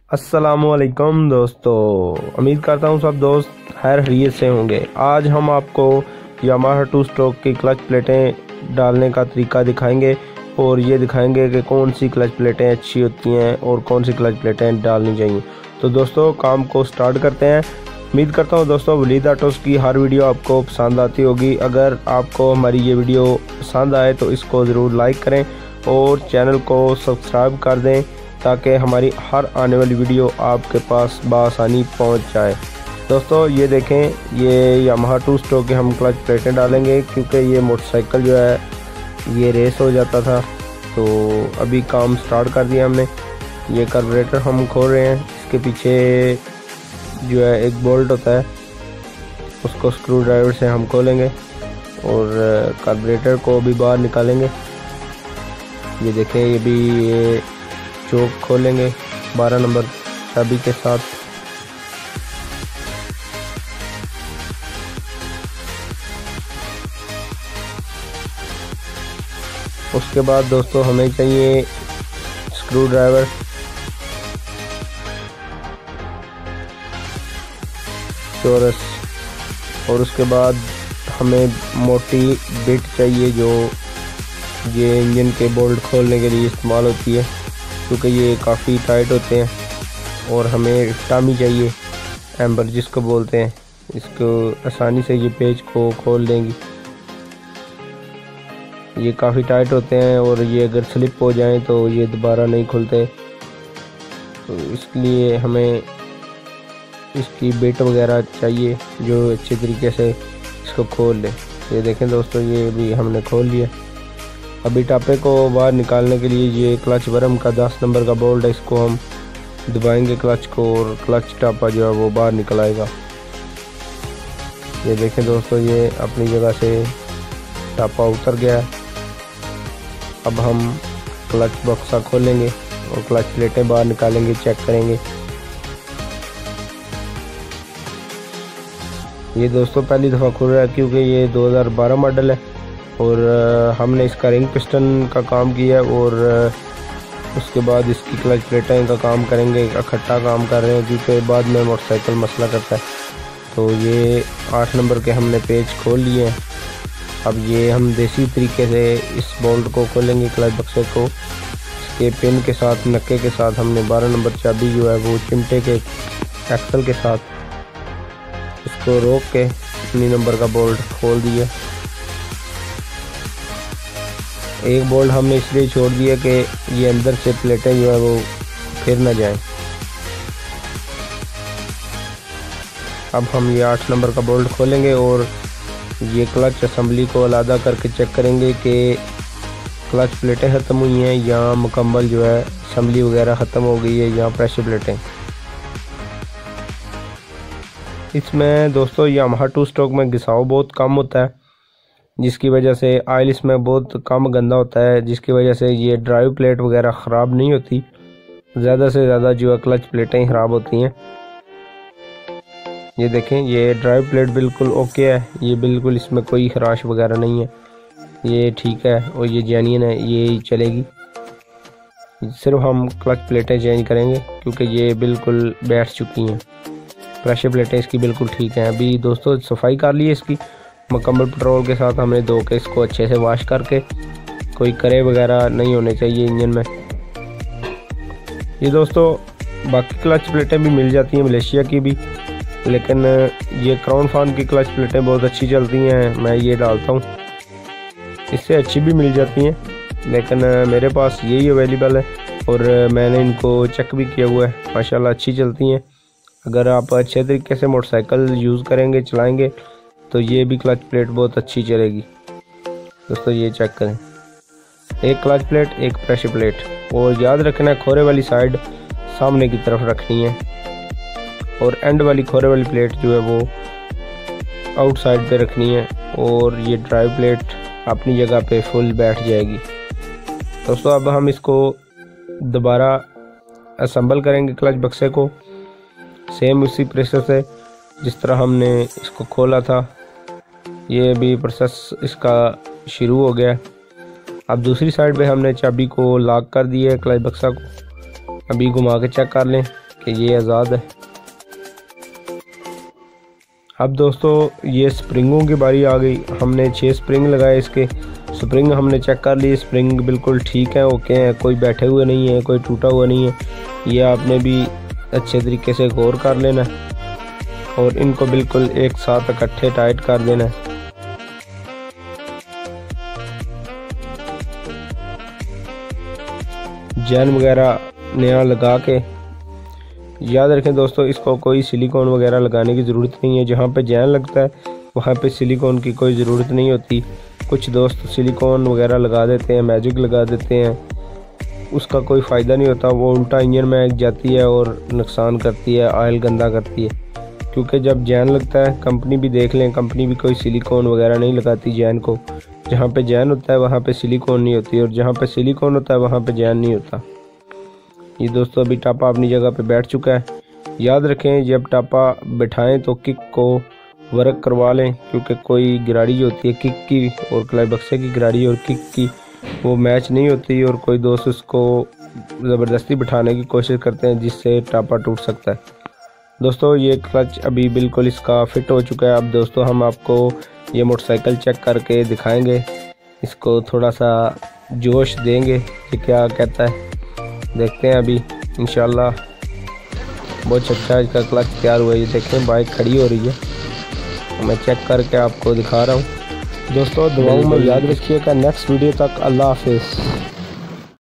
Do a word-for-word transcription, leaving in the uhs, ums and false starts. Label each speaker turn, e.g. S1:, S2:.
S1: अस्सलामुअलैकुम दोस्तों, उम्मीद करता हूँ सब दोस्त खैर खैरियत से होंगे। आज हम आपको यामाहा टू स्ट्रोक की क्लच प्लेटें डालने का तरीका दिखाएंगे और ये दिखाएंगे कि कौन सी क्लच प्लेटें अच्छी होती हैं और कौन सी क्लच प्लेटें डालनी चाहिए। तो दोस्तों काम को स्टार्ट करते हैं। उम्मीद करता हूँ दोस्तों वलीद ऑटोस की हर वीडियो आपको पसंद आती होगी। अगर आपको हमारी ये वीडियो पसंद आए तो इसको ज़रूर लाइक करें और चैनल को सब्सक्राइब कर दें ताकि हमारी हर आने वाली वीडियो आपके पास बआसानी पहुंच जाए। दोस्तों ये देखें, ये यामाहा टू स्ट्रोक के हम क्लच प्लेटें डालेंगे क्योंकि ये मोटरसाइकिल जो है ये रेस हो जाता था। तो अभी काम स्टार्ट कर दिया हमने। ये कार्बोरेटर हम खोल रहे हैं। इसके पीछे जो है एक बोल्ट होता है, उसको स्क्रू ड्राइवर से हम खोलेंगे और कार्बोरेटर को भी बाहर निकालेंगे। ये देखें, ये भी ये चोक खोलेंगे बारह नंबर चाबी के साथ। उसके बाद दोस्तों हमें चाहिए स्क्रू ड्राइवर, चोरस, और उसके बाद हमें मोटी बिट चाहिए जो ये इंजन के बोल्ट खोलने के लिए इस्तेमाल होती है क्योंकि ये काफ़ी टाइट होते हैं। और हमें टामी चाहिए, एम्बर जिसको बोलते हैं। इसको आसानी से ये पेज को खोल देंगी। ये काफ़ी टाइट होते हैं और ये अगर स्लिप हो जाएं तो ये दोबारा नहीं खुलते। तो इसलिए हमें इसकी बिट वगैरह चाहिए जो अच्छे तरीके से इसको खोल ले। ये देखें दोस्तों, ये भी हमने खोल लिया। अभी टापे को बाहर निकालने के लिए ये क्लच वर्म का दस नंबर का बोल्ट है, इसको हम दबाएंगे क्लच को और क्लच टापा जो है वो बाहर निकल आएगा। ये देखें दोस्तों, ये अपनी जगह से टापा उतर गया है। अब हम क्लच बक्सा खोलेंगे और क्लच प्लेटें बाहर निकालेंगे, चेक करेंगे। ये दोस्तों पहली दफ़ा खुल रहा है क्योंकि ये दो हज़ार बारह मॉडल है और हमने इसका रिंग पिस्टन का काम किया और उसके बाद इसकी क्लच प्लेटें का काम करेंगे। इकट्ठा काम कर रहे हैं क्योंकि बाद में मोटरसाइकिल मसला करता है। तो ये आठ नंबर के हमने पेज खोल लिए हैं। अब ये हम देसी तरीके से इस बोल्ट को खोलेंगे, क्लच बक्से को। इसके पिन के साथ, नक्के के साथ हमने बारह नंबर चाबी जो है वो चिमटे के एक्सल के साथ इसको रोक के उन्नीस नंबर का बोल्ट खोल दिया। एक बोल्ट हमने इसलिए छोड़ दिया कि ये अंदर से प्लेटें जो है वो फिर ना जाएं। अब हम ये आठ नंबर का बोल्ट खोलेंगे और ये क्लच असेंबली को अलग करके चेक करेंगे कि क्लच प्लेटें ख़त्म हुई हैं या मुकम्मल जो है असेंबली वगैरह ख़त्म हो गई है या प्रेशर प्लेटें। इसमें दोस्तों यामाहा टू स्ट्रोक में घिसाव बहुत कम होता है जिसकी वजह से ऑयल इसमें बहुत कम गंदा होता है, जिसकी वजह से ये ड्राइव प्लेट वगैरह ख़राब नहीं होती। ज़्यादा से ज़्यादा जो है क्लच प्लेटें ख़राब होती हैं। ये देखें, ये ड्राइव प्लेट बिल्कुल ओके है, ये बिल्कुल इसमें कोई खराश वगैरह नहीं है, ये ठीक है और ये जेन्युइन है, ये चलेगी। सिर्फ हम क्लच प्लेटें चेंज करेंगे क्योंकि ये बिल्कुल बैठ चुकी हैं। प्रेशर प्लेटें इसकी बिल्कुल ठीक हैं। अभी दोस्तों सफाई कर ली है इसकी मुकम्मल पेट्रोल के साथ। हमने धो के इसको अच्छे से वॉश करके, कोई करे वगैरह नहीं होने चाहिए इंजन में। ये दोस्तों बाकी क्लच प्लेटें भी मिल जाती हैं मलेशिया की भी, लेकिन ये क्राउन फान की क्लच प्लेटें बहुत अच्छी चलती हैं। मैं ये डालता हूँ, इससे अच्छी भी मिल जाती हैं, लेकिन मेरे पास यही अवेलेबल है और मैंने इनको चेक भी किया हुआ है। माशाल्लाह अच्छी चलती हैं। अगर आप अच्छे तरीके से मोटरसाइकिल यूज़ करेंगे, चलाएँगे तो ये भी क्लच प्लेट बहुत अच्छी चलेगी। दोस्तों ये चेक करें, एक क्लच प्लेट, एक प्रेशर प्लेट। और याद रखना है खोरे वाली साइड सामने की तरफ रखनी है और एंड वाली खोरे वाली प्लेट जो है वो आउटसाइड पे रखनी है और ये ड्राइव प्लेट अपनी जगह पे फुल बैठ जाएगी। दोस्तों अब हम इसको दोबारा असेंबल करेंगे क्लच बक्से को, सेम उसी प्रोसेस से जिस तरह हमने इसको खोला था। ये भी प्रोसेस इसका शुरू हो गया। अब दूसरी साइड पे हमने चाबी को लॉक कर दिया है क्लच बक्सा को। अभी घुमा के चेक कर लें कि ये आज़ाद है। अब दोस्तों ये स्प्रिंगों की बारी आ गई। हमने छः स्प्रिंग लगाए, इसके स्प्रिंग हमने चेक कर ली, स्प्रिंग बिल्कुल ठीक है, ओके हैं, कोई बैठे हुए नहीं है, कोई टूटा हुआ नहीं है। ये आपने भी अच्छे तरीके से गौर कर लेना है और इनको बिल्कुल एक साथ इकट्ठे टाइट कर देना है। जैन वगैरह नया लगा के, याद रखें दोस्तों इसको कोई सिलिकॉन वगैरह लगाने की ज़रूरत नहीं है। जहाँ पे जैन लगता है वहाँ पे सिलिकॉन की कोई ज़रूरत नहीं होती। कुछ दोस्त सिलिकॉन वगैरह लगा देते हैं, मैजिक लगा देते हैं, उसका कोई फ़ायदा नहीं होता। वो उल्टा इंजन में जाती है और नुकसान करती है, ऑयल गंदा करती है। क्योंकि जब जैन लगता है, कंपनी भी देख लें, कंपनी भी कोई सिलिकॉन वगैरह नहीं लगाती जैन को। जहाँ पे जैन होता है वहाँ पे सिलिकॉन नहीं होती, और जहाँ पे सिलिकॉन होता है वहाँ पे जैन नहीं होता। ये दोस्तों अभी टापा अपनी जगह पे बैठ चुका है। याद रखें जब टापा बिठाएं तो किक को वर्क करवा लें, क्योंकि कोई गिराड़ी जो होती है किक की और क्लाई बक्से की गिराड़ी और किक की वो मैच नहीं होती, और कोई दोस्त उसको ज़बरदस्ती बिठाने की कोशिश करते हैं जिससे टापा टूट सकता है। दोस्तों ये क्लच अभी बिल्कुल इसका फिट हो चुका है। अब दोस्तों हम आपको ये मोटरसाइकिल चेक करके दिखाएंगे, इसको थोड़ा सा जोश देंगे कि क्या कहता है, देखते हैं अभी इंशाल्लाह। बहुत अच्छा इसका क्लच तैयार हुआ है। ये देखें बाइक खड़ी हो रही है, मैं चेक करके आपको दिखा रहा हूँ। दोस्तों दुआओं में याद रखिएगा। नेक्स्ट वीडियो तक अल्लाह हाफिज़।